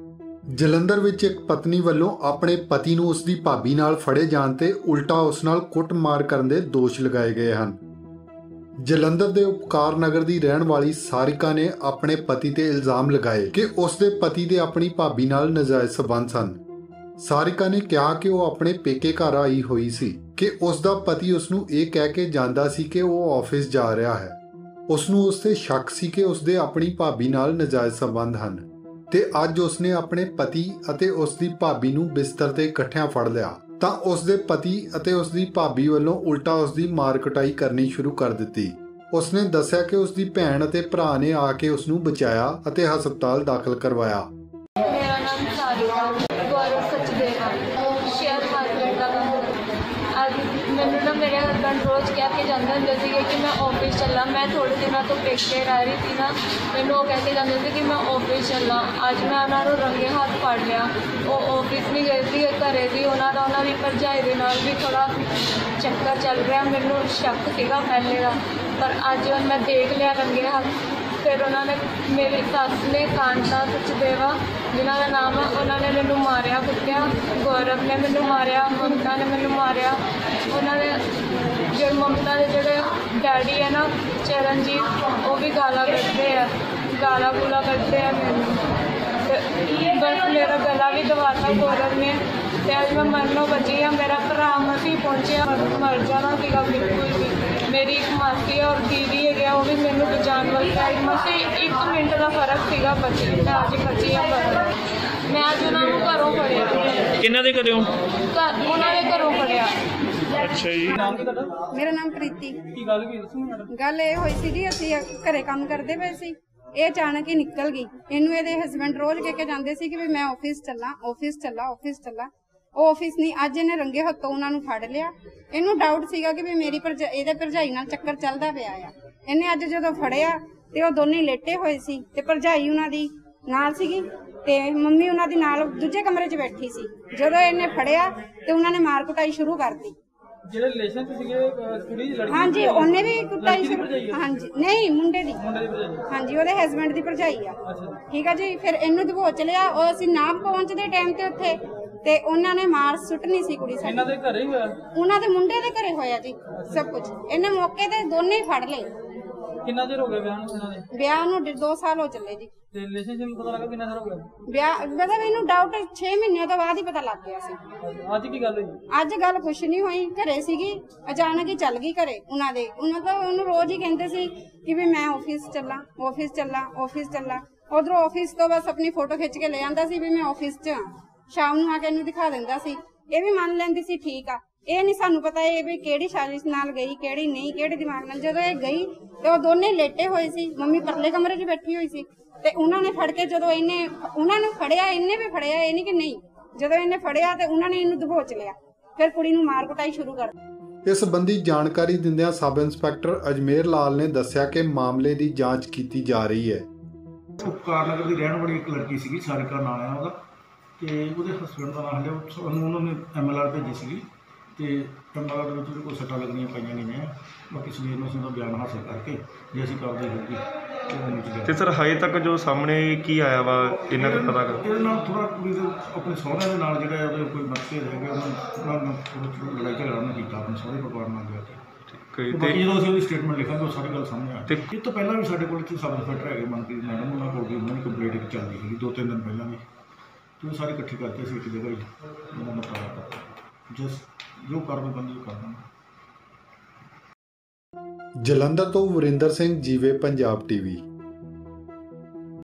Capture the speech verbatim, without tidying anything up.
ਜਲੰਧਰ ਵਿੱਚ ਇੱਕ ਪਤਨੀ ਵੱਲੋਂ ਆਪਣੇ ਪਤੀ ਨੂੰ ਉਸ ਦੀ ਭਾਬੀ ਨਾਲ ਫੜੇ ਜਾਣ ਤੇ ਉਲਟਾ ਉਸ ਨਾਲ ਕੁੱਟਮਾਰ ਕਰਨ ਦੇ ਦੋਸ਼ ਲਗਾਏ ਗਏ ਹਨ। ਜਲੰਧਰ ਦੇ ਉਪਕਾਰ ਨਗਰ ਦੀ ਰਹਿਣ ਵਾਲੀ ਸਾਰਿਕਾ ਨੇ ਆਪਣੇ ਪਤੀ ਤੇ ਇਲਜ਼ਾਮ ਲਗਾਏ ਕਿ ਉਸ ਦੇ ਪਤੀ ਦੇ ਆਪਣੀ ਭਾਬੀ ਨਾਲ ਨਾਜਾਇਜ਼ ਸਬੰਧ ਸਨ। ਸਾਰਿਕਾ ਨੇ ਕਿਹਾ ਕਿ ਉਹ ਆਪਣੇ ਪੇਕੇ ਘਰ ਆਈ ਹੋਈ ਸੀ ਕਿ ਉਸ ਦਾ ਪਤੀ ਉਸ ਨੂੰ ਇਹ ਕਹਿ ਕੇ ਜਾਂਦਾ ਸੀ ਕਿ ਉਹ ਆਫਿਸ ਜਾ ਰਿਹਾ ਹੈ। ਉਸ ਨੂੰ ਉਸ ਤੇ ਸ਼ੱਕ ਸੀ ਕਿ ਉਸ ਦੇ ਆਪਣੀ ਭਾਬੀ ਨਾਲ ਨਾਜਾਇਜ਼ ਸਬੰਧ ਹਨ ਤੇ ਅੱਜ ਉਸਨੇ ਆਪਣੇ ਪਤੀ ਅਤੇ ਉਸ ਦੀ ਭਾਬੀ ਨੂੰ ਬਿਸਤਰ ਤੇ ਇਕੱਠਿਆਂ ਫੜ ਲਿਆ ਤਾਂ ਉਸ ਦੇ ਪਤੀ ਅਤੇ ਉਸ ਦੀ ਭਾਬੀ ਵੱਲੋਂ ਉਲਟਾ ਉਸ ਦੀ ਮਾਰ ਕੁਟਾਈ ਕਰਨੀ ਸ਼ੁਰੂ ਕਰ ਦਿੱਤੀ। ਉਸਨੇ ਦੱਸਿਆ ਕਿ ਉਸ ਦੀ ਭੈਣ ਅਤੇ ਭਰਾ ਨੇ ਆ ਕੇ ਉਸ ਨੂੰ ਬਚਾਇਆ ਅਤੇ ਹਸਪਤਾਲ ਦਾਖਲ ਕਰਵਾਇਆ। ਮੇਰਾ ਨਾਮ ਸਾਰਿਕਾ ਗੌਰਵ ਸਚਦੇਵਾ ਸ਼ੇਅਰ ਮਾਰਕੀਟ ਦਾ ਕੰਮ ਅੱਜ ਮੈਨੂੰ ਨਾ ਮੇਰੇ ਹਸਬੈਂਡ ਰੋਜ਼ ਕਹਿ ਕੇ ਜਾਂਦੇ ਹੁੰਦੇ ਸੀਗੇ ਕਿ ਮੈਂ ਆਫਿਸ ਚੱਲਾਂ। ਮੈਂ ਥੋੜ੍ਹੇ ਦਿਨਾਂ ਤੋਂ ਪੇਕੇ ਰਹਿ ਰਹੀ ਸੀ ਨਾ, ਮੈਨੂੰ ਉਹ ਕਹਿ ਕੇ ਜਾਂਦੇ ਸੀ ਕਿ ਮੈਂ ਆਫਿਸ ਚੱਲਾਂ। ਅੱਜ ਮੈਂ ਉਹਨਾਂ ਨੂੰ ਰੰਗੇ ਹੱਥ ਫੜ ਲਿਆ। ਉਹ ਆਫਿਸ ਨਹੀਂ ਗਏ ਸੀ, ਘਰੇ ਸੀ। ਉਹਨਾਂ ਦਾ ਉਹਨਾਂ ਦੀ ਭਰਜਾਈ ਦੇ ਨਾਲ ਵੀ ਥੋੜ੍ਹਾ ਚੱਕਰ ਚੱਲ ਰਿਹਾ। ਮੈਨੂੰ ਸ਼ੱਕ ਸੀਗਾ ਪਹਿਲੇ ਦਾ, ਪਰ ਅੱਜ ਮੈਂ ਦੇਖ ਲਿਆ ਰੰਗੇ ਹੱਥ। ਫਿਰ ਉਹਨਾਂ ਨੇ ਮੇਰੀ ਸੱਸ ਨੇ ਕਾਂਤਾ ਸਚਦੇਵਾ ਜਿਨ੍ਹਾਂ ਦਾ ਨਾਮ ਹੈ, ਉਹਨਾਂ ਨੇ ਮੈਨੂੰ ਮਾਰਿਆ ਕੁੱਟਿਆ। ਗੌਰਵ ਨੇ ਮੈਨੂੰ ਮਾਰਿਆ, ਮਮਤਾ ਨੇ ਮੈਨੂੰ ਮਾਰਿਆ। ਉਹਨਾਂ ਦੇ ਜਿਹੜੇ ਮਮਤਾ ਦੇ ਜਿਹੜੇ ਡੈਡੀ ਹੈ ਨਾ ਚਰਨਜੀਤ, ਉਹ ਵੀ ਗਾਲਾਂ ਕੱਢਦੇ ਆ, ਗਾਲਾਂ ਗੂਲਾਂ ਕੱਢਦੇ ਆ ਮੈਨੂੰ। ਅਤੇ ਬਸ ਮੇਰਾ ਗਲਾ ਵੀ ਦਬਾਤਾ ਗੌਰਵ ਨੇ ਅਤੇ ਅੱਜ ਮੈਂ ਮਰਨੋਂ ਬਚੀ ਹਾਂ। ਮੇਰਾ ਭਰਾ ਮਸੀਂ ਪਹੁੰਚਿਆ, ਮਰ ਜਾਣਾ ਸੀਗਾ ਬਿਲਕੁਲ ਵੀ। ਮੇਰੀ ਇੱਕ ਮਾਸੀ ਔਰ ਦੀਦੀ ਹੈਗੇ, ਉਹ ਵੀ ਮੈਨੂੰ ਬਚਾਉਣ ਵਾਸਤੇ ਆਈ। ਮਸੀਂ ਇੱਕ ਮਿੰਟ ਦਾ ਫਰਕ ਸੀਗਾ ਬਚੀ, ਮੈਂ ਅੱਜ ਬਚੀ ਹਾਂ। ਪਰ ਮੈਂ ਅੱਜ ਉਹਨਾਂ ਨੂੰ ਘਰੋਂ ਫੜਿਆ। ਕਿਹਨਾਂ ਦੇ ਘਰੋਂ? ਘਰ ਉਹਨਾਂ ਦੇ ਘਰੋਂ ਫੜਿਆ। ਅੱਛਾ ਜੀ। ਨਾਮ ਕੀ ਤੁਹਾਡਾ? ਮੇਰਾ ਨਾਮ ਪ੍ਰੀਤੀ। ਕੀ ਗੱਲ ਕੀ ਦੱਸੋ ਮੈਡਮ? ਗੱਲ ਇਹ ਹੋਈ ਸੀ ਜੀ, ਅਸੀਂ ਘਰੇ ਕੰਮ ਕਰਦੇ ਪਏ ਸੀ। ਇਹ ਅਚਾਨਕ ਹੀ ਨਿਕਲ ਗਈ। ਇਹਨੂੰ ਇਹਦੇ ਹਸਬੈਂਡ ਰੋਜ਼ ਕਹਿ ਕੇ ਜਾਂਦੇ ਸੀ ਕਿ ਵੀ ਮੈਂ ਆਫਿਸ ਚੱਲਾਂ, ਆਫਿਸ ਚੱਲਾਂ, ਆਫਿਸ ਚੱਲਾਂ। ਉਹ ਆਫਿਸ ਨਹੀਂ, ਅੱਜ ਇਹਨੇ ਰੰਗੇ ਹੱਥੋਂ ਉਹਨਾਂ ਨੂੰ ਫੜ ਲਿਆ। ਇਹਨੂੰ ਡਾਊਟ ਸੀਗਾ ਕਿ ਵੀ ਮੇਰੀ ਭਰਜਾ ਇਹਦੇ ਭਰਜਾਈ ਨਾਲ ਚੱਕਰ ਚੱਲਦਾ ਪਿਆ ਆ। ਇਹਨੇ ਅੱਜ ਜਦੋਂ ਫੜਿਆ ਤੇ ਉਹ ਦੋਨੇ ਲੇਟੇ ਹੋਏ ਸੀ ਤੇ ਭਰਜਾਈ ਉਹਨਾਂ ਦੀ ਨਾਲ ਸੀਗੀ ਤੇ ਮੰਮੀ ਉਹਨਾਂ ਦੀ ਨਾਲ ਦੂਜੇ ਕਮਰੇ 'ਚ ਬੈਠੀ ਸੀ। ਜਦੋਂ ਇਹਨੇ ਫੜਿਆ ਤੇ ਉਹਨਾਂ ਨੇ ਮਾਰ ਕੁਟਾਈ ਸ਼ੁਰੂ ਕਰਤੀ। ਜਿਹੜੇ ਰਿਲੇਸ਼ਨ ਚ ਸੀਗੇ ਕੁੜੀ ਦੀ ਲੜਕੀ? ਹਾਂਜੀ, ਉਹਨੇ ਵੀ ਕੁੱਟਾਈ ਸ਼ੁਰੂ। ਹਾਂਜੀ, ਨਹੀਂ ਮੁੰਡੇ ਦੀ। ਮੁੰਡੇ ਦੀ ਭਰਜਾਈ? ਹਾਂਜੀ, ਉਹਦੇ ਹਸਬੈਂਡ ਦੀ ਭਰਜਾਈ ਆ। ਅੱਛਾ, ਠੀਕ ਆ ਜੀ। ਫਿਰ ਇਹਨੂੰ ਦਬੋਚ ਲਿਆ। ਉਹ ਅਸੀਂ ਨਾ ਪਹੁੰਚਦੇ ਟਾਈਮ ਤੇ ਉੱਥੇ ਤੇ ਉਹਨਾਂ ਨੇ ਮਾਰ ਸੁੱਟਣੀ ਸੀ ਕੁੜੀ ਸਾਡੀ। ਇਹਨਾਂ ਦੇ ਘਰੇ ਹੀ ਹੋਇਆ? ਉਹਨਾਂ ਦੇ ਮੁੰਡੇ ਦੇ ਘਰੇ ਹੋਇਆ ਜੀ ਸਭ ਕੁਝ। ਇਹਨੇ ਮੌਕੇ ਤੇ ਦੋਨੇ ਹੀ ਫੜ ਲਏ। ਕਿੰਨਾ ਚਿਰ ਹੋ ਗਿਆ ਵਿਆਹ ਨੂੰ ਇਹਨਾਂ ਦੇ? ਵਿਆਹ ਨੂੰ ਦੋ ਸਾਲ ਹੋ ਚੱਲੇ ਜੀ। ਤੇ ਰਿਲੇਸ਼ਨਸ਼ਿਪ ਨੂੰ ਪਤਾ ਲੱਗਾ ਕਿੰਨਾ ਚਿਰ ਹੋ ਗਿਆ ਵਿਆਹ? ਮਤਲਬ ਇਹਨੂੰ ਡਾਊਟ ਛੇ ਮਹੀਨਿਆਂ ਤੋਂ ਬਾਅਦ ਹੀ ਪਤਾ ਲੱਗ ਗਿਆ ਸੀ। ਅੱਜ ਕੀ ਗੱਲ ਹੋਈ? ਅੱਜ ਗੱਲ ਕੁਛ ਨਹੀਂ ਹੋਈ। ਘਰੇ ਸੀਗੀ, ਅਚਾਨਕ ਹੀ ਚੱਲ ਗਈ ਘਰੇ ਉਹਨਾਂ ਦੇ। ਉਹਨਾਂ ਤਾਂ ਉਹਨੂੰ ਰੋਜ਼ ਹੀ ਕਹਿੰਦੇ ਸੀ ਕਿ ਵੀ ਮੈਂ ਆਫਿਸ ਚੱਲਾਂ, ਆਫਿਸ ਚੱਲਾਂ, ਆਫਿਸ ਚੱਲਾਂ। ਉਧਰੋਂ ਆਫਿਸ ਤੋਂ ਬਸ ਆਪਣੀ ਫੋਟੋ ਖਿੱਚ ਕੇ ਲੈ ਆਂਦਾ ਸੀ ਵੀ ਮੈਂ ਆਫਿਸ 'ਚ ਹਾਂ। ਸ਼ਾਮ ਨੂੰ ਆ ਕੇ ਇਹਨੂੰ ਦਿਖਾ ਦਿੰਦਾ ਸੀ। ਇਹ ਵੀ ਮੰਨ ਲੈਂਦੀ ਸੀ ਠੀਕ ਆ। ਇਹ ਨਹੀਂ ਸਾਨੂੰ ਪਤਾ ਇਹ ਵੀ ਕਿਹੜੀ ਸਾਜ਼ਿਸ਼ ਨਾਲ ਗਈ, ਕਿਹੜੀ ਨਹੀਂ, ਕਿਹੜੇ ਦਿਮਾਗ ਨਾਲ। ਜਦੋਂ ਇਹ ਗਈ ਤੇ ਉਹ ਦੋਨੇ ਲੇਟੇ ਹੋਏ ਸੀ। ਮੰਮੀ ਪਰਲੇ ਕਮਰੇ 'ਚ ਬੈਠੀ ਹੋਈ ਸੀ ਤੇ ਉਹਨਾਂ ਨੇ ਫੜ ਕੇ ਜਦੋਂ ਇਹਨੇ ਉਹਨਾਂ ਨੂੰ ਫੜਿਆ, ਇਹਨੇ ਵੀ ਫੜਿਆ, ਇਹ ਨਹੀਂ ਕਿ ਨਹੀਂ। ਜਦੋਂ ਇਹਨੇ ਫੜਿਆ ਤੇ ਉਹਨਾਂ ਨੇ ਇਹਨੂੰ ਦਬੋਚ ਲਿਆ। ਫਿਰ ਕੁੜੀ ਨੂੰ ਮਾਰ ਕੁਟਾਈ ਸ਼ੁਰੂ ਕਰ ਦਿੱਤੀ। ਇਸ ਸੰਬੰਧੀ ਜਾਣਕਾਰੀ ਦਿੰਦਿਆਂ ਸਬ ਇੰਸਪੈਕਟਰ ਅਜਮੇਰ ਲਾਲ ਨੇ ਦੱਸਿਆ ਕਿ ਮਾਮਲੇ ਦੀ ਜਾਂਚ ਕੀਤੀ ਜਾ ਰਹੀ ਹੈ। ਉਪਕਾਰ ਨਗਰ ਦੀ ਰਹਿਣ ਵਾਲੀ ਇੱਕ ਲੜਕੀ ਸੀਗੀ, ਸਾਰਿਕਾ ਨਾਂ ਆ ਉਹਦਾ, ਤੇ ਉਹਦੇ ਹਸਬੈਂਡ ਦਾ ਨਾਮ ਹੈ। ਸਾਨੂੰ ਉਹਨਾਂ ਨੇ ਐਮ ਐਲ ਆਰ ਭੇਜੀ ਸੀਗੀ ਤੇ ਐਮ ਐਲ ਆਰ ਦੇ ਵਿੱਚ ਉਹਦੇ ਕੋਲ ਸੱਟਾਂ ਲੱਗਣੀਆਂ ਪਾਈਆਂ ਗਈਆਂ। ਬਾਕੀ ਸਵੇਰ ਨੂੰ ਅਸੀਂ ਉਹਦਾ ਬਿਆਨ ਹਾਸਲ ਕਰਕੇ ਜੇ ਅਸੀਂ ਕਾਰਵਾਈ ਹੋਊਗੀ। ਤੇ ਸਰ ਹਜੇ ਤੱਕ ਜੋ ਸਾਹਮਣੇ ਕੀ ਆਇਆ ਵਾ ਇਹਨਾਂ ਦਾ ਪਤਾ ਕਰ? ਇਹਦੇ ਨਾਲ ਥੋੜ੍ਹਾ ਕੁੜੀ ਦੇ ਆਪਣੇ ਸਹੁਰਿਆਂ ਦੇ ਨਾਲ ਜਿਹੜਾ ਉਹਦੇ ਕੋਈ ਮਤਭੇਦ ਹੈਗੇ, ਉਹਨਾਂ ਨਾਲ ਥੋੜ੍ਹਾ ਲੜਾਈ ਝਗੜਾ ਉਹਨੇ ਕੀਤਾ ਆਪਣੇ ਸਹੁਰੇ ਪਰਿਵਾਰ ਨਾਲ ਗਿਆ ਤੇ ਬਾਕੀ ਜਦੋਂ ਅਸੀਂ ਉਹਦੀ ਸਟੇਟਮੈਂਟ ਲਿਖਾਂਗੇ ਉਹ ਸਾਰੀ ਗੱਲ ਸਾਹਮਣੇ ਆ। ਇਹ ਤੋਂ ਪਹਿਲਾਂ ਵੀ ਸਾਡੇ ਕੋਲ ਇੱਥੇ ਸਬ ਇੰਸਪੈਕਟਰ ਹੈਗੇ ਮਨਪ੍ਰੀਤ ਮੈਡਮ, ਉਹਨਾਂ ਕੋਲ ਵੀ ਉਹਨਾਂ ਦੀ ਕੰਪਲੇਂਟ ਚੱਲਦੀ ਸੀਗੀ ਦੋ ਤਿੰਨ ਦਿਨ ਪਹਿਲਾਂ ਵੀ। ਤੇ ਉਹ ਸਾਰੇ ਇਕੱਠੇ ਕਰਕੇ ਅਸੀਂ ਇੱਕ ਜਗ੍ਹਾ ਹੀ ਉਹਨਾਂ ਦਾ ਪਤਾ ਕਰਤਾ। ਜਿਸ ਜੋ ਕਾਰਵਾਈ ਬੰਦੀ ਉਹ ਕਰ ਦਾਂਗੇ। ਜਲੰਧਰ ਤੋਂ ਵਰਿੰਦਰ ਸਿੰਘ ਜੀਵੇ, ਪੰਜਾਬ ਟੀਵੀ।